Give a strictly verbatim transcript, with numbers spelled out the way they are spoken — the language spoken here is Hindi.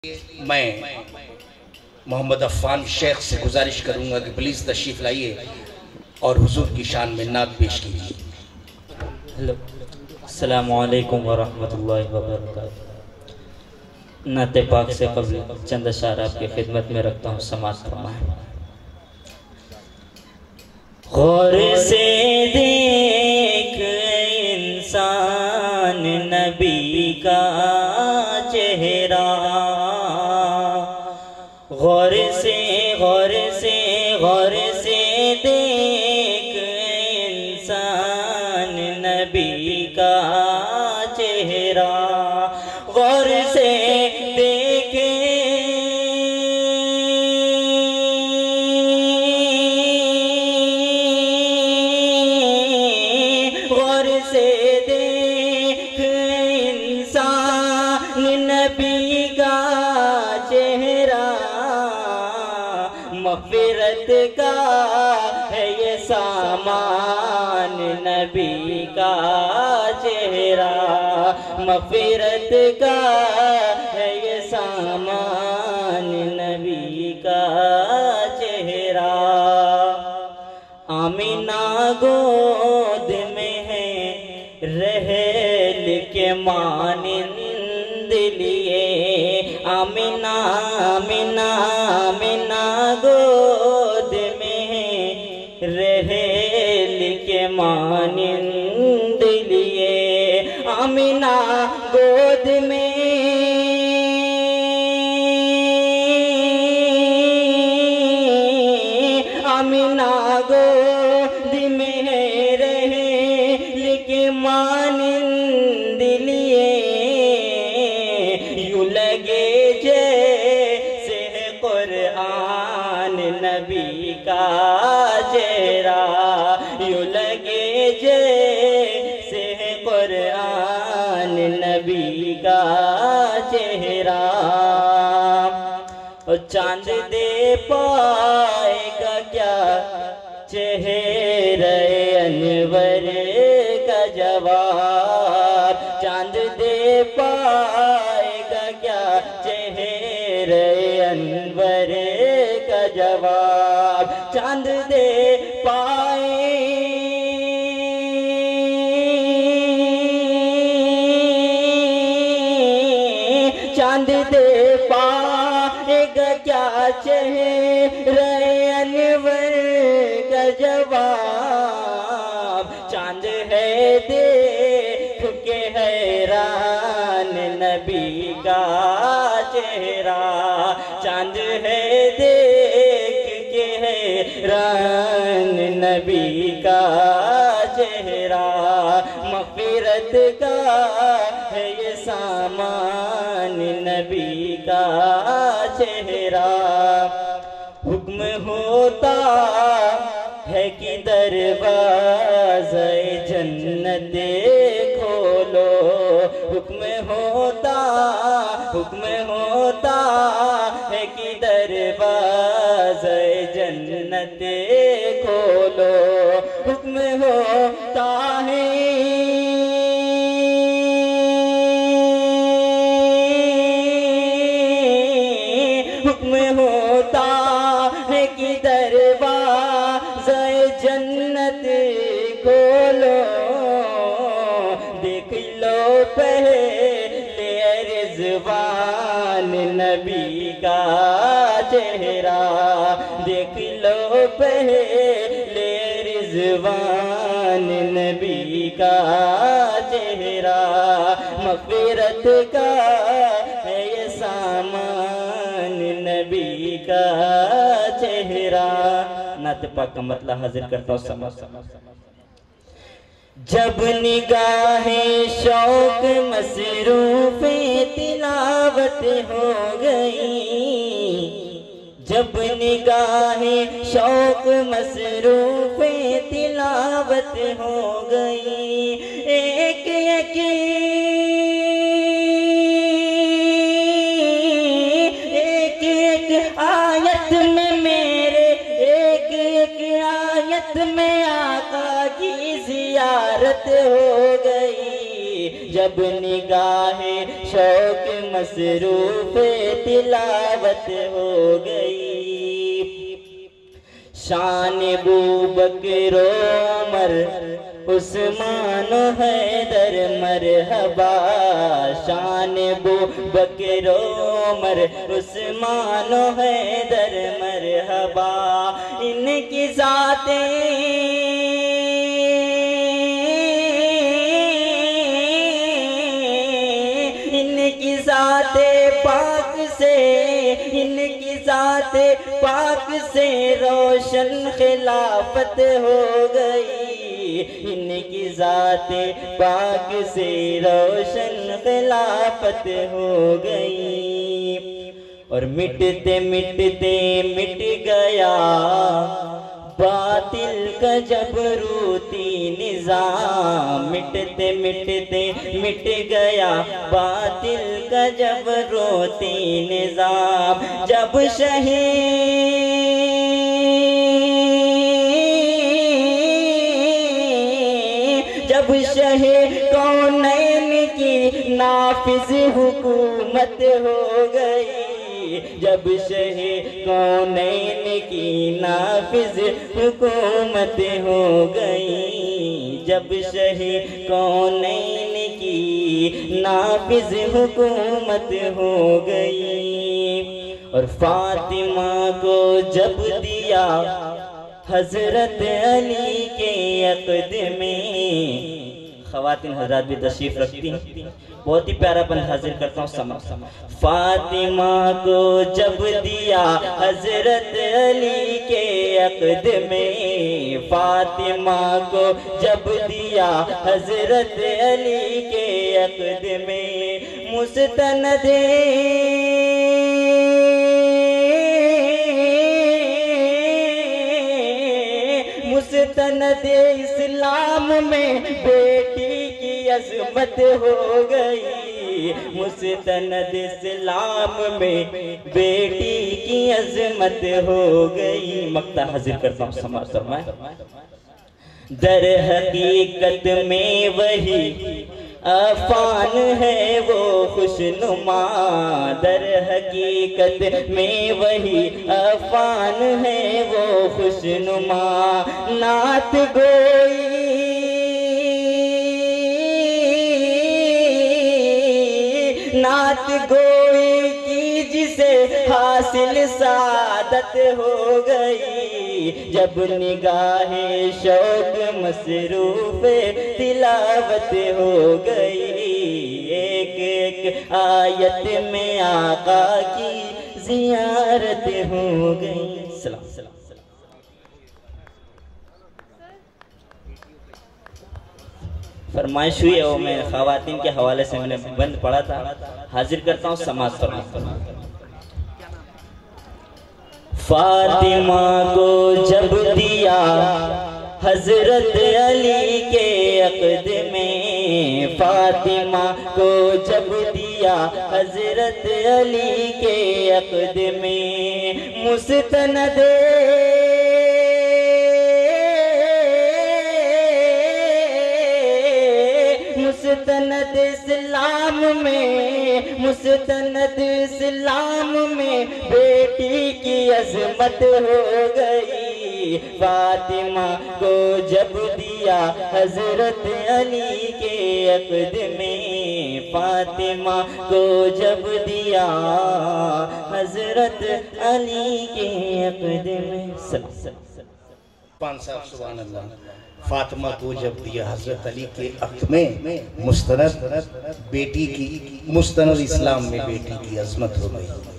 मैं मोहम्मद अफ़ान शेख से गुजारिश करूंगा कि प्लीज़ तशरीफ़ लाइए और हुजूर की शान में नात पेश कीजिए। हेलो, अस्सलामु अलैकुम वरहमतुल्लाहि वबरकातुहू। नाते पाक से कबल चंद अशार आपकी खिदमत में रखता हूँ, समाअत फरमाएं। गौर से देख इंसान नबी का चेहरा, गौर से गौर से गौर से देख इंसान नबी का चेहरा, गौर से देखे गौर से देख इंसान नबी का चेहरा, मग़फ़िरत का है ये सामान नबी का चेहरा, मग़फ़िरत का है ये सामान नबी का चेहरा। आमीना गोद में है रहल के मानिंद लिए, आमीना आमीना आमीना गोद में है रहल के मानिंद लिए, आमीना गोद में आमीना गोद में है रहल के मानिंद लिए, यूं लगे जैसे है कुरान नबी का चेहरा, यूं लगे जैसे है कुरान नबी का चेहरा। और चांद दे पाएगा क्या चेहरे अनवर का जवाब, चांद दे पाएगा क्या चेहरे अनवर का जवाब, चांद दे पाए चांद दे पाएगा क्या चेहरे अनवर का जवाब, चांद है देख के हैरान नबी का चेहरा, चांद है देख के हैरान नबी का चेहरा, मग़फ़िरत का है ये सामान नबी का चेहरा। हुक्म होता है कि दरवाज़े जन्नत खोलो, हुक्म होता हुक्म होता है कि दरवाज़े जन्नत खोलो, हुक्म होता है हुक्म होता है कि दरवाज़े जन्नत खोलो, देख लो पहले रिज़वान नबी का चेहरा, देख लो पहले रिज़वान नबी का चेहरा, मग़फ़िरत का है ये सामान नबी का चेहरा। नाते पाक का मतलब हाजिर करता हूँ समझ समझ जब निगाहें शौक मसरूफ़े तिलावत हो गई, जब निगाहें शौक मसरूफ़े तिलावत हो गई, एक एक एक एक आयत में मेरे एक एक आयत में आका की ज़ियारत हो गई, जब निगाहे शौक मसरूफ तिलावत हो गई। शान अबू बकर उमर उस्मान हैदर मरहबा, शान अबू बकर उमर उस्मान हैदर मरहबा। इनकी ज़ातें इनकी ज़ातें पाक से इनकी ज़ातें पाक से रोशन खिलाफत हो गई। इनकी ज़ाते पाक से रोशन खिलाफत हो गई। और मिटते मिटते मिट गया बातिल का जबरूती निज़ाम, मिटते मिटते मिट गया बातिल का जबरूती निज़ाम। जब शहीद जब शहे कौनैन की नाफिज हुकूमत हो गई, जब शहे कौनैन की नाफिज हुकूमत हो गई, जब शहे कौनैन की नाफिज हुकूमत हो गई। और फातिमा को जब दिया हजरत अली के अक़द में, ख़वातीन हज़रात भी तशरीफ़ रखती हैं, बहुत ही प्यारा बंद हाजिर करता हूँ समा। फातिमा को जब दिया हजरत अली के अक़द में, फातिमा को जब दिया हजरत अली के अक़द में, मुस्तनदे मुस्तनद इस्लाम में बेटी की अज़मत हो गई। मुस्तनद इस्लाम में बेटी की अज़मत हो गई। मक्ता हाजिर करता हूँ समाज फरमाए। दर हकीकत में वही अफान है वो खुशनुमा, दर हकीकत में वही अफान है वो खुशनुमा। नात गोई नात गोई की जिसे हासिल सादत हो गई, जब निगाहे शौक मसरूफ तिलावत हो गई। एक एक आयत में आका की जियारत हो गई। सलाम सलाम। फरमाइश हुई है वो मैं ख़वातीन के हवाले से मैंने बंद पढ़ा था, हाजिर करता हूँ समाज फरमा। फातिमा को जब दिया हजरत अली के अक़द में, फातिमा को जब दिया हजरत अली के अक़द में, मुस्तनद मुस्तनद इस्लाम में मुस्तनद इस्लाम में बेटी की अज़मत हो गई। फातिमा को जब दिया हजरत अली के अक़द में, फातिमा को जब दिया हजरत अली के अक़द में। पांच साहब सुभान अल्लाह। फातिमा को जब दिया हजरत अली के अक़द में, मुस्तनद बेटी की मुस्तनद इस्लाम में बेटी की अज़मत हो गई।